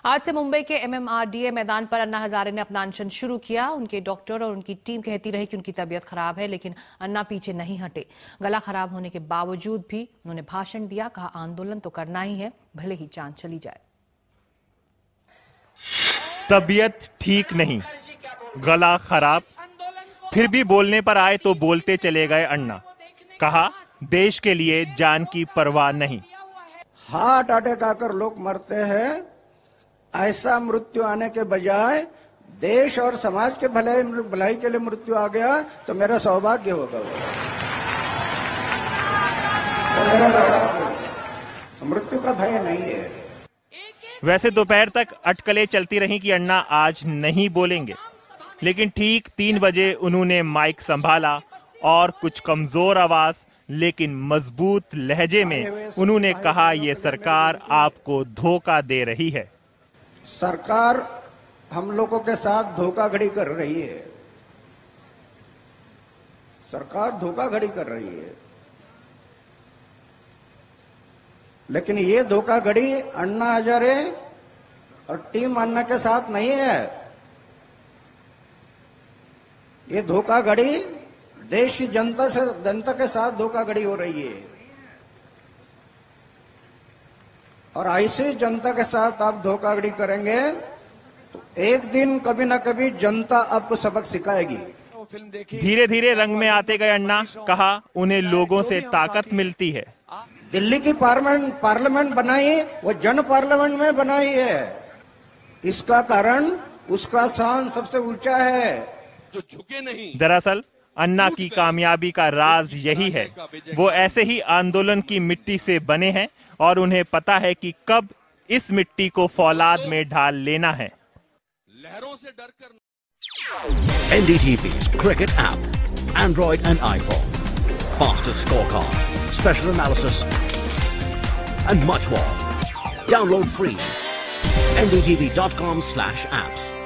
आज से मुंबई के MMRDA मैदान पर अन्ना हजारे ने अपना अनशन शुरू किया। उनके डॉक्टर और उनकी टीम कहती रही कि उनकी तबीयत खराब है, लेकिन अन्ना पीछे नहीं हटे। गला खराब होने के बावजूद भी उन्होंने भाषण दिया। कहा, आंदोलन तो करना ही है, भले ही जान चली जाए। तबीयत ठीक नहीं, गला खराब, फिर भी बोलने पर आए तो बोलते चले गए अन्ना। कहा, देश के लिए जान की परवाह नहीं। हार्ट अटैक आकर लोग मरते हैं, ऐसा मृत्यु आने के बजाय देश और समाज के भलाई के लिए मृत्यु आ गया तो मेरा सौभाग्य होगा। मृत्यु का भय नहीं है। वैसे दोपहर तक अटकलें चलती रहीं कि अन्ना आज नहीं बोलेंगे, लेकिन ठीक 3 बजे उन्होंने माइक संभाला और कुछ कमजोर आवाज लेकिन मजबूत लहजे में उन्होंने कहा, ये सरकार आपको धोखा दे रही है। सरकार हम लोगों के साथ धोखाधड़ी कर रही है। सरकार धोखाधड़ी कर रही है, लेकिन ये धोखाधड़ी अन्ना हजारे और टीम अन्ना के साथ नहीं है। ये धोखाधड़ी देश की जनता के साथ धोखाधड़ी हो रही है। और ऐसे जनता के साथ आप धोखाधड़ी करेंगे तो एक दिन कभी ना कभी जनता आपको सबक सिखाएगी। धीरे धीरे रंग में आते गए अन्ना। कहा, उन्हें लोगों से ताकत मिलती है। दिल्ली की पार्लियामेंट बनाई, वो जन पार्लियामेंट में बनाई है। इसका कारण उसका स्थान सबसे ऊंचा है, जो झुके नहीं। दरअसल अन्ना की कामयाबी का राज यही है। वो ऐसे ही आंदोलन की मिट्टी से बने हैं और उन्हें पता है कि कब इस मिट्टी को फौलाद में ढाल लेना है। लहरों से डरकर NDTV's cricket app, Android and iPhone, fastest scorecard, special analysis, and much more. Download free. NDTV.com/apps.